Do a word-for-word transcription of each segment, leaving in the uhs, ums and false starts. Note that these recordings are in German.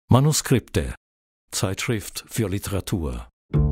Manuskripte, Zeitschrift für Literatur.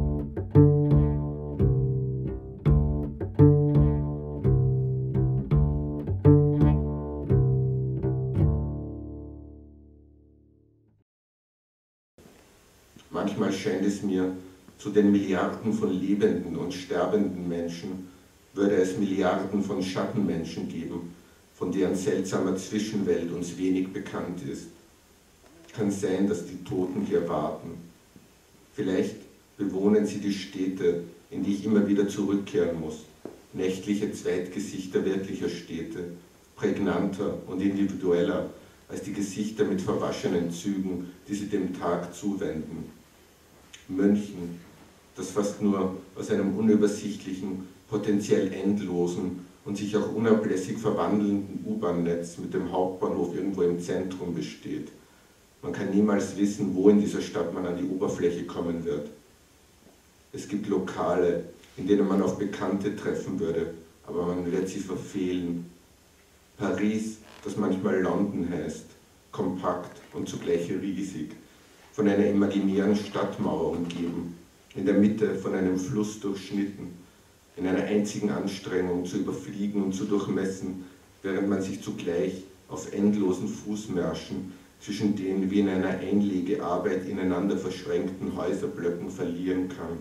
Manchmal scheint es mir, zu den Milliarden von lebenden und sterbenden Menschen würde es Milliarden von Schattenmenschen geben, von deren seltsamer Zwischenwelt uns wenig bekannt ist. Kann sein, dass die Toten hier warten. Vielleicht bewohnen sie die Städte, in die ich immer wieder zurückkehren muss. Nächtliche Zweitgesichter wirklicher Städte, prägnanter und individueller als die Gesichter mit verwaschenen Zügen, die sie dem Tag zuwenden. München, das fast nur aus einem unübersichtlichen, potenziell endlosen und sich auch unablässig verwandelnden U-Bahn-Netz mit dem Hauptbahnhof irgendwo im Zentrum besteht. Man kann niemals wissen, wo in dieser Stadt man an die Oberfläche kommen wird. Es gibt Lokale, in denen man auf Bekannte treffen würde, aber man wird sie verfehlen. Paris, das manchmal London heißt, kompakt und zugleich riesig, von einer imaginären Stadtmauer umgeben, in der Mitte von einem Fluss durchschnitten, in einer einzigen Anstrengung zu überfliegen und zu durchmessen, während man sich zugleich auf endlosen Fußmärschen zwischen den wie in einer Einlegearbeit ineinander verschränkten Häuserblöcken verlieren kann.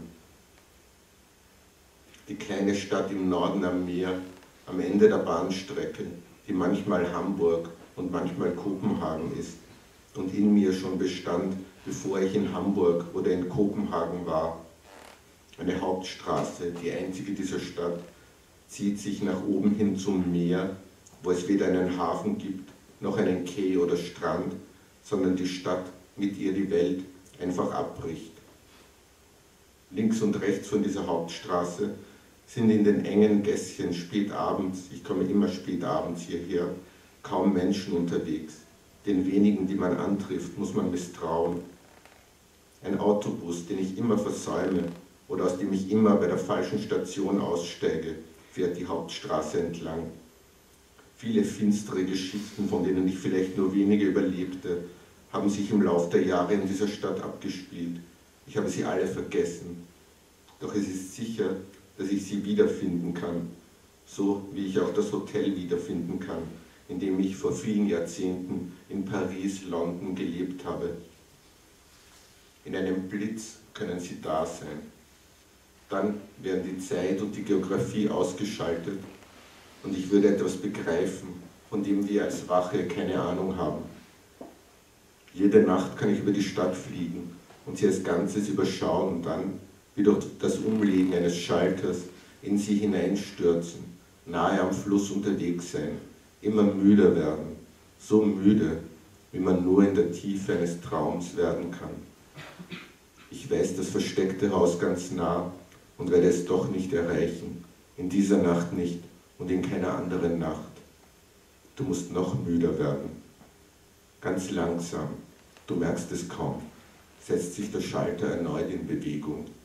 Die kleine Stadt im Norden am Meer, am Ende der Bahnstrecke, die manchmal Hamburg und manchmal Kopenhagen ist und in mir schon bestand, bevor ich in Hamburg oder in Kopenhagen war. Eine Hauptstraße, die einzige dieser Stadt, zieht sich nach oben hin zum Meer, wo es weder einen Hafen gibt, noch einen Quai oder Strand, sondern die Stadt, mit ihr die Welt, einfach abbricht. Links und rechts von dieser Hauptstraße sind in den engen Gässchen spät abends, ich komme immer spät abends hierher, kaum Menschen unterwegs. Den wenigen, die man antrifft, muss man misstrauen. Ein Autobus, den ich immer versäume oder aus dem ich immer bei der falschen Station aussteige, fährt die Hauptstraße entlang. Viele finstere Geschichten, von denen ich vielleicht nur wenige überlebte, haben sich im Lauf der Jahre in dieser Stadt abgespielt. Ich habe sie alle vergessen. Doch es ist sicher, dass ich sie wiederfinden kann, so wie ich auch das Hotel wiederfinden kann, in dem ich vor vielen Jahrzehnten in Paris, London gelebt habe. In einem Blitz können sie da sein. Dann werden die Zeit und die Geografie ausgeschaltet und ich würde etwas begreifen, von dem wir als Wache keine Ahnung haben. Jede Nacht kann ich über die Stadt fliegen und sie als Ganzes überschauen und dann, wie durch das Umlegen eines Schalters, in sie hineinstürzen, nahe am Fluss unterwegs sein, immer müder werden, so müde, wie man nur in der Tiefe eines Traums werden kann. Ich weiß das versteckte Haus ganz nah und werde es doch nicht erreichen, in dieser Nacht nicht und in keiner anderen Nacht. Du musst noch müder werden. Ganz langsam, du merkst es kaum, setzt sich der Schalter erneut in Bewegung.